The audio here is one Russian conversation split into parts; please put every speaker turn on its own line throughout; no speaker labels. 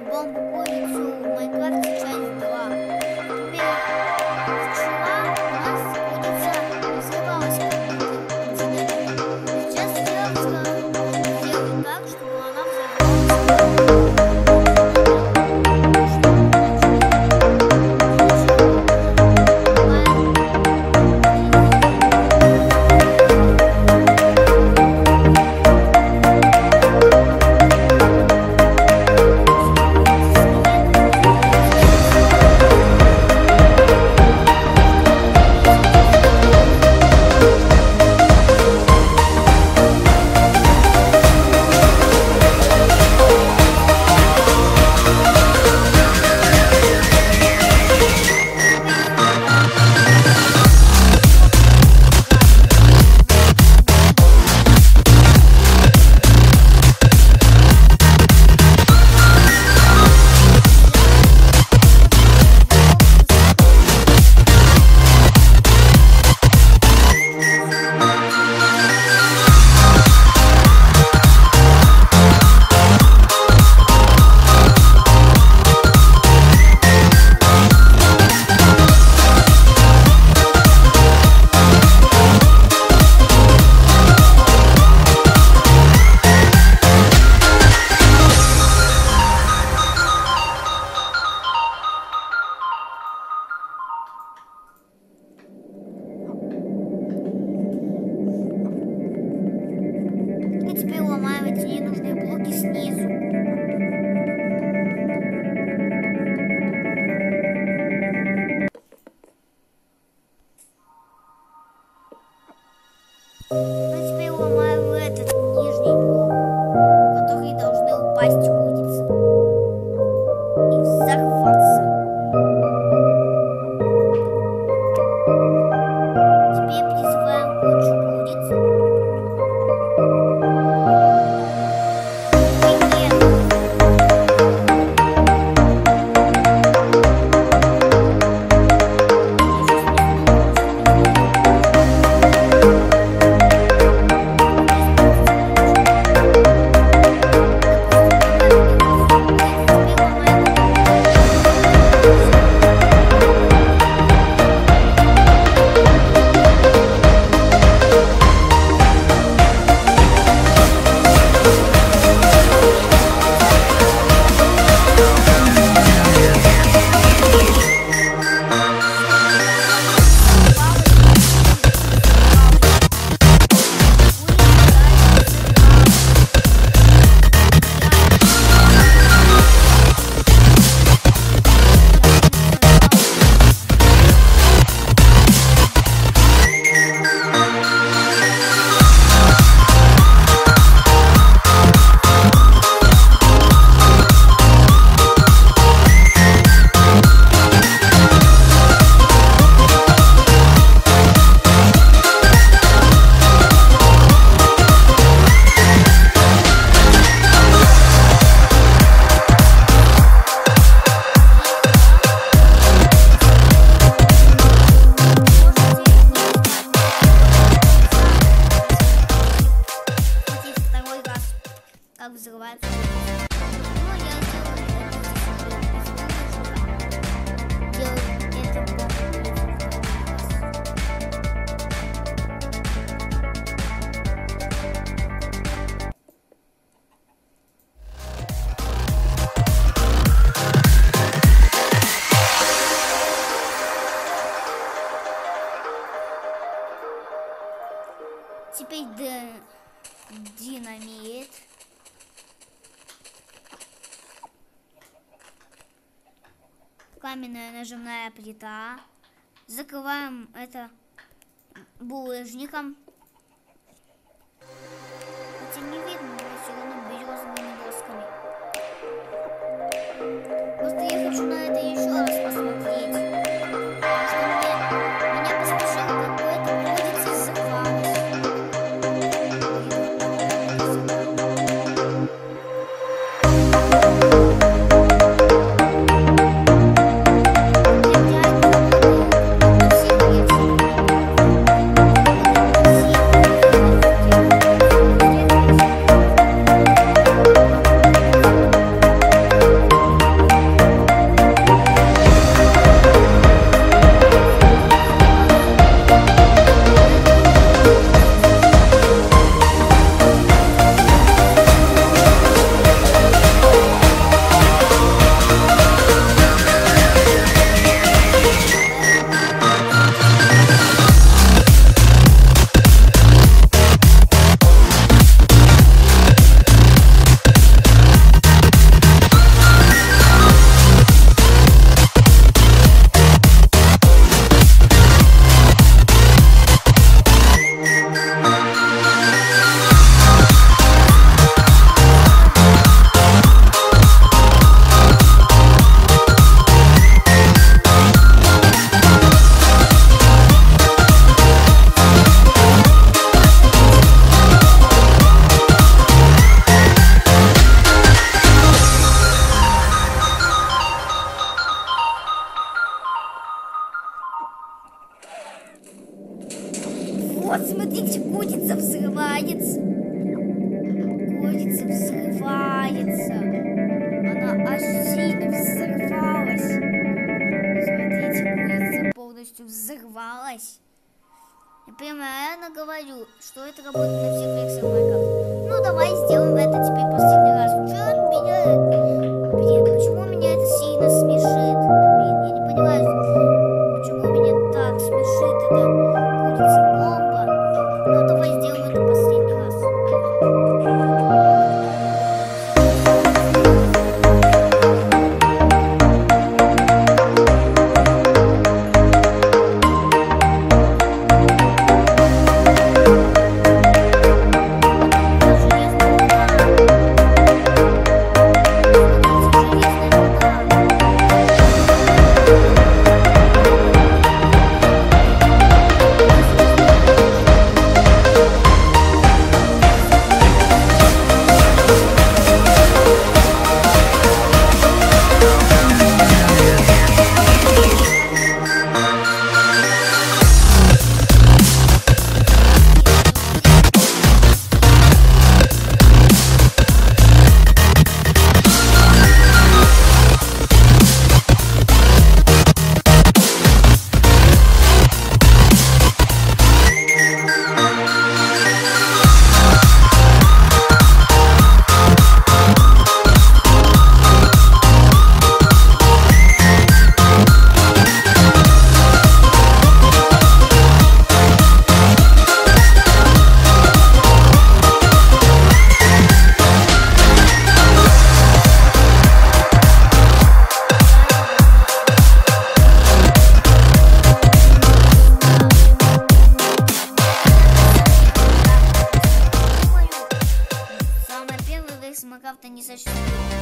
сделать бомбу, курицу в майнкрафте часть 2. Теперь вчера у нас курица взрывалась как-то. Сейчас сделаю так, чтобы она взорвалась. Теперь ломаем эти ненужные блоки снизу. А теперь ломаем этот нижний блок, в который должны упасть курицы и взорваться. Теперь призываем кучу куриц. Как взрывается. Ну, я делаю это бомбу. Теперь динамит. Каменная нажимная плита. Закрываем это булыжником. Хотя не видно, но все равно березовыми досками. Просто я хочу на это еще раз посмотреть. Потому что меня посмешило, какое-то курица взорвалась. Курица взрывается. Курица взрывается. Она аж сильно взорвалась. Смотрите, курица полностью взорвалась. Я прямо говорю, что это работает на всех версиях Майнкрафта. Ну давай сделаем это теперь последний раз. Что меня... Блин, почему меня это сильно смешит? Блин, я не понимаю, почему меня так смешит эта курица бомба. Ну давай сделаем это последний раз. Майнкрафта не существует.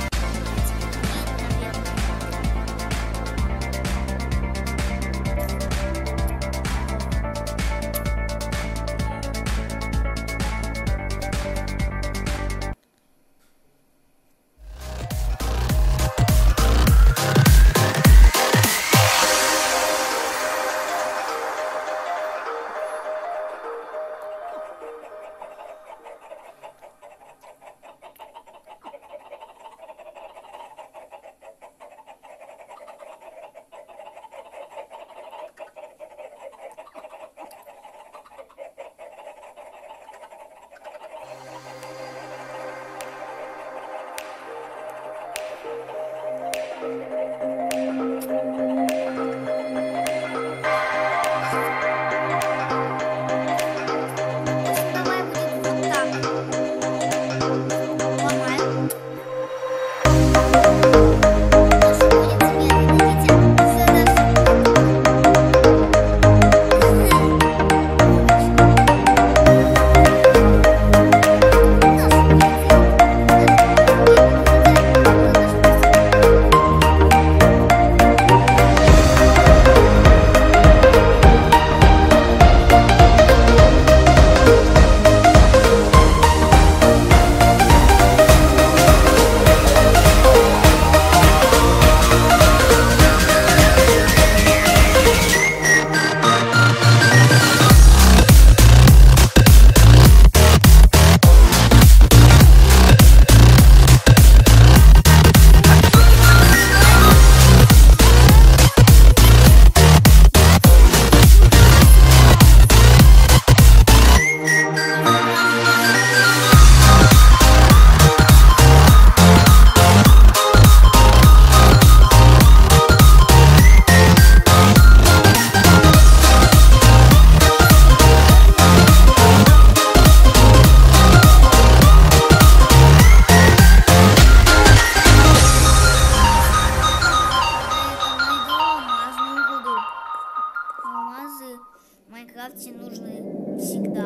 В Майнкрафте нужны всегда.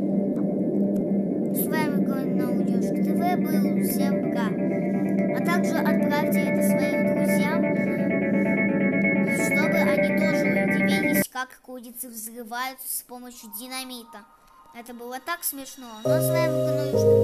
С вами был на Удёшка ТВ, был всем пока. А также отправьте это своим друзьям, чтобы они тоже удивились, как курицы взрываются с помощью динамита. Это было так смешно. Ну а с вами был на Удёшка ТВ.